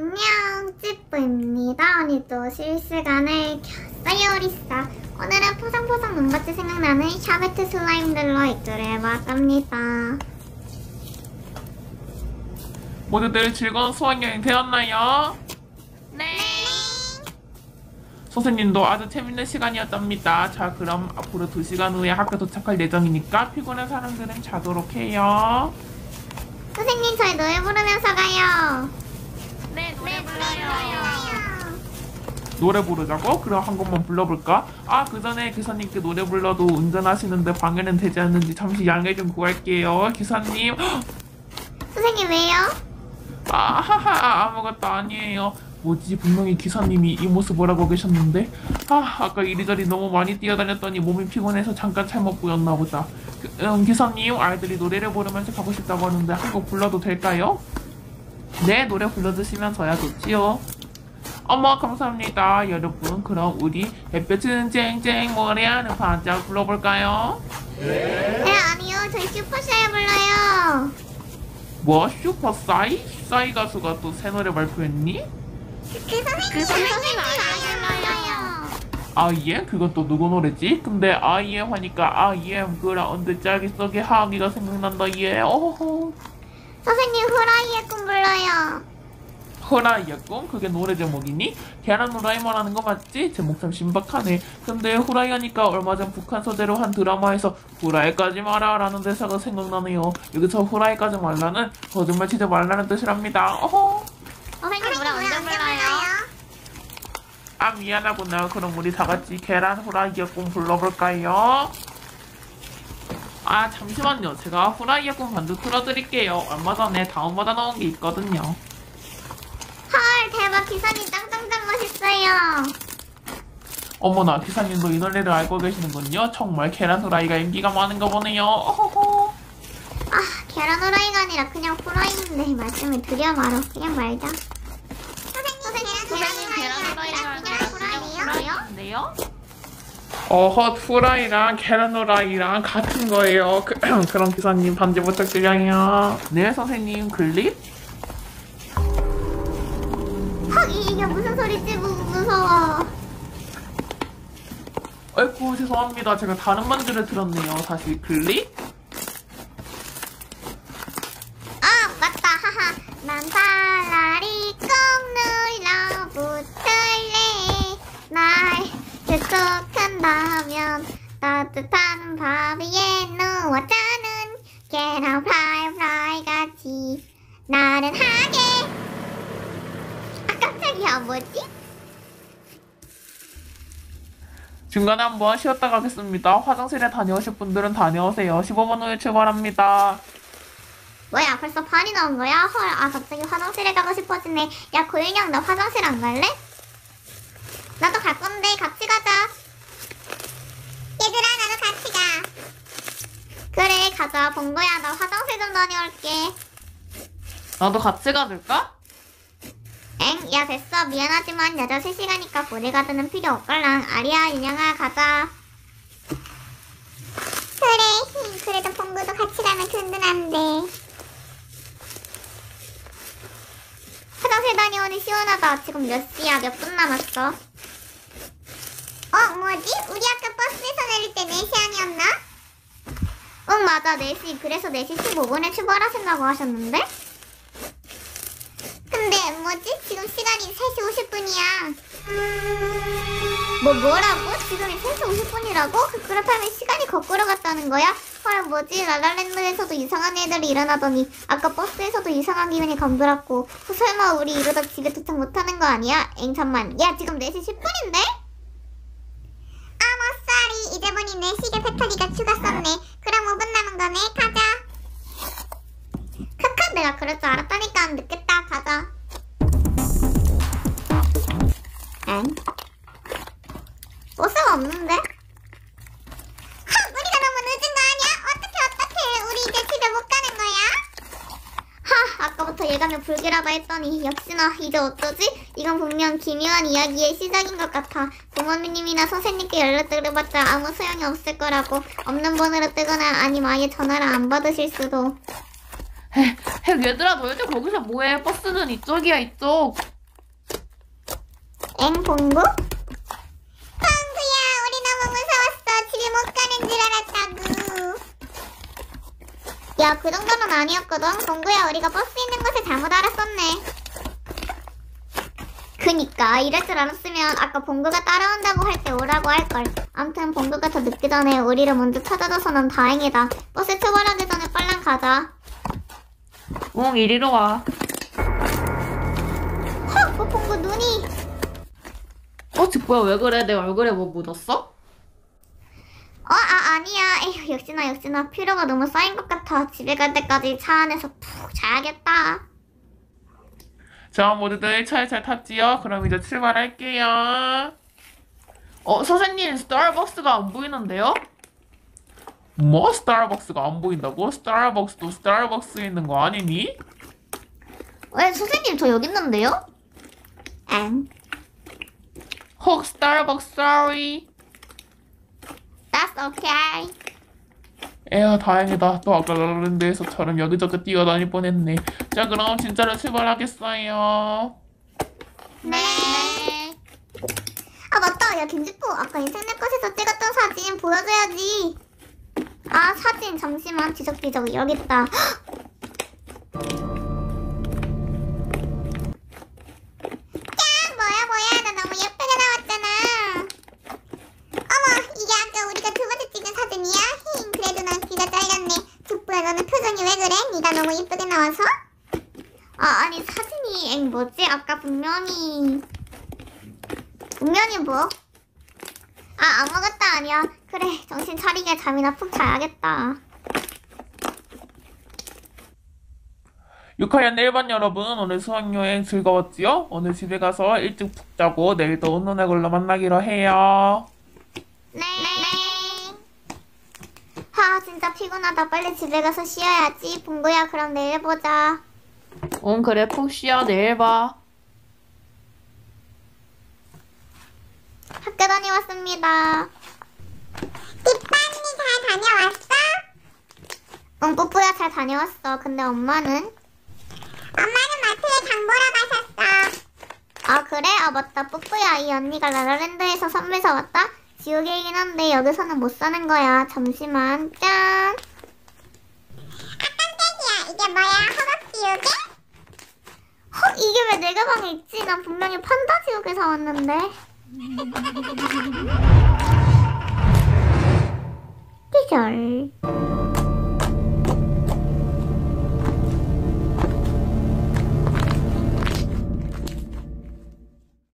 안녕, 찌뿌입니다. 오늘도 실시간을 켰어요, 리사. 오늘은 포상포상 눈밭이 생각나는 샤베트 슬라임들로 액조를 해봤답니다. 모두들 즐거운 수학여행 되었나요? 네. 선생님도 아주 재밌는 시간이었답니다. 자, 그럼 앞으로 2시간 후에 학교 도착할 예정이니까 피곤한 사람들은 자도록 해요. 선생님, 저희 노래 부르면서 가요. 네, 노래 불러요. 노래 부르자고? 그럼 한 곡만 불러볼까? 아, 그 전에 기사님께 노래 불러도 운전하시는데 방해는 되지 않는지 잠시 양해 좀 구할게요. 기사님. 선생님, 왜요? 아하하, 아무것도 아니에요. 뭐지, 분명히 기사님이 이 모습을 하고 계셨는데 아까 이리저리 너무 많이 뛰어다녔더니 몸이 피곤해서 잠깐 잘못 보였나 보다. 기사님, 아이들이 노래를 부르면서 가고 싶다고 하는데 한 곡 불러도 될까요? 네, 노래 불러주시면 저야 좋지요. 어머, 감사합니다. 여러분, 그럼 우리 햇볕은 쨍쨍 모래하는 반짝 불러볼까요? 네, 아니요. 저희 슈퍼샤이 불러요. 뭐? 슈퍼싸이? 싸이 가수가 또 새 노래 발표했니? 그 선생님 아이 불러요. 아이엠? 그건 또 누구 노래지? 근데 아이엠 하니까 아이엠 그라운드 짤기 속의 하기가 생각난다. 예. 어허허. 선생님, 후라이의 꿈 불러요. 후라이의 꿈? 그게 노래 제목이니? 계란 후라이 말하는 거 맞지? 제목 참 신박하네. 근데 후라이 하니까 얼마 전 북한 소재로 한 드라마에서 후라이까지 마라 라는 대사가 생각나네요. 여기서 후라이까지 말라는 거짓말 치지 말라는 뜻이랍니다. 어허. 선생님, 노래 언제 불러요? 아, 미안하구나. 그럼 우리 다 같이 계란 후라이의 꿈 불러볼까요? 아, 잠시만요. 제가 후라이의 꿈 반주 틀어드릴게요. 얼마 전에 다운받아 놓은 게 있거든요. 헐, 대박. 기사님 짱짱짱 멋있어요. 어머나, 기사님도 이 노래를 알고 계시는군요. 정말 계란 후라이가 인기가 많은가 보네요. 어허허. 아, 계란 후라이가 아니라 그냥 후라이인데 말씀을 드려 말어. 그냥 말자. 선생님, 계란 후라이가 아니라 그냥 후라이인데요? 어헛, 후라이랑 계란 후라이랑 같은 거예요. 그럼 기사님 반지 부탁드려요. 네, 선생님. 클립? 헉, 이게 무슨 소리지? 무서워. 아이고, 죄송합니다. 제가 다른 반주를 들었네요. 다시 클립? 아, 맞다. 하하. 난 발라리 꾹 눌러붙을래. 날 접속한다면 따뜻한 밥 위에 누워자는 계란 프라이 같이 나른하게. 아, 깜짝이야. 뭐지? 중간에 한번 쉬었다 가겠습니다. 화장실에 다녀오실 분들은 다녀오세요. 15분 후에 출발합니다. 뭐야, 벌써 반이 나온 거야? 헐, 아, 갑자기 화장실에 가고 싶어지네. 야, 고윤영, 나 화장실 안 갈래? 나도 갈 건데 같이 가자. 얘들아, 나도 같이 가. 그래, 가자. 봉도야, 나 화장실 좀 다녀올게. 나도 같이 가줄까? 엥, 야, 됐어. 미안하지만 여자 셋이가니까 보디가드는 필요 없걸랑. 아리야, 윤영아, 가자. 그래, 그래도 봉도도 같이 가면 든든한데. 화장실 다녀오니 시원하다. 지금 몇 시야? 몇 분 남았어? 뭐지? 우리 아까 버스에서 내릴 때 4시 아니었나? 응, 맞아. 4시. 그래서 4시 15분에 출발하신다고 하셨는데? 근데 뭐지? 지금 시간이 3시 50분이야. 뭐라고? 지금이 3시 50분이라고? 그렇다면 시간이 거꾸로 갔다는 거야? 헐, 뭐지? 라라랜드에서도 이상한 애들이 일어나더니 아까 버스에서도 이상한 기분이 감돌았고 설마 우리 이러다 집에 도착 못하는 거 아니야? 엥, 잠만. 야, 지금 4시 10분인데? 아, 머싸리. 이제 보니 내 시계 배터리가 죽었었네. 그럼 5분 남은 거네. 가자. 크크, 내가 그럴 줄 알았다니까. 늦겠다. 가자. 엥? 버스가 없는데? 우리가 너무 늦은 거 아니야? 어떡해. 우리 이제 집에 못 가는 거야? 아까부터 예감이 불길하다 했더니 역시나 이제 어쩌지? 이건 분명 기묘한 이야기의 시작인 것 같아. 부모님이나 선생님께 연락드려봤자 아무 소용이 없을 거라고. 없는 번호로 뜨거나 아니면 아예 전화를 안 받으실 수도. 얘들아, 너희들 거기서 뭐해? 버스는 이쪽이야, 이쪽. 엥, 봉구? 봉구야, 우리 너무 무서웠어. 집에 못 가는 줄 알았다구. 야, 그 정도는 아니었거든. 봉구야, 우리가 버스 있는 곳에 잘못 알았었네. 그니까 이럴 줄 알았으면 아까 봉구가 따라온다고 할 때 오라고 할걸. 암튼 봉구가 더 늦기 전에 우리를 먼저 찾아줘서는 다행이다. 버스 출발하기 전에 빨랑 가자. 응, 이리로 와. 헉! 봉구 눈이. 뭐야, 왜 그래? 내 얼굴에 뭐 묻었어? 아니야. 에휴, 역시나 피로가 너무 쌓인 것 같아. 집에 갈 때까지 차 안에서 푹 자야겠다. 자, 모두들 차에 잘 탔지요? 그럼 이제 출발할게요. 선생님, 스타벅스가 안 보이는데요? 뭐? 스타벅스가 안 보인다고? 스타벅스도 스타벅스에 있는 거 아니니? 왜, 선생님, 저 여기 있는데요? 엥. 혹 스타벅스 sorry. That's okay. 에휴, 다행이다. 또 아까 라라랜드에서처럼 여기저기 뛰어다닐 뻔했네. 자, 그럼 진짜로 출발하겠어요. 네. 아, 맞다. 야, 김지포. 아까 인터넷 것에서 찍었던 사진 보여줘야지. 아, 사진. 잠시만. 뒤적뒤적. 여기 있다. 뭐야. 나 너무 예쁘게 나왔잖아. 어머, 이게 아까 우리가 두 번째 찍은 사진이야? 그래도 난 귀가 잘렸네. 지포야, 너는 표정이 왜 그래? 네가 너무 예쁘게 나와서? 아니, 사진이, 뭐지? 아까 분명히 뭐? 아무것도 아니야. 그래, 정신 차리게 잠이나 푹 자야겠다. 6학년 1반 여러분, 오늘 수학여행 즐거웠지요? 오늘 집에 가서 일찍 푹 자고 내일 또 운동회 걸로 만나기로 해요. 네. 진짜 피곤하다. 빨리 집에 가서 쉬어야지. 봉구야, 그럼 내일 보자. 응, 그래, 푹 쉬어. 내일 봐. 학교 다녀왔습니다. 뒷반이 잘 다녀왔어? 응, 뽀뽀야, 잘 다녀왔어. 근데 엄마는? 엄마는 마트에 장 보러 가셨어. 아, 그래? 아, 맞다. 뽀뽀야, 이 언니가 라라랜드에서 선물 사왔다? 지우개이긴 한데 여기서는 못 사는 거야. 잠시만. 짠! 깜짝이야. 이게 뭐야? 허각 지우개? 헉, 이게 왜 내 가방에 있지? 난 분명히 판다 지우개 사왔는데. 띠절.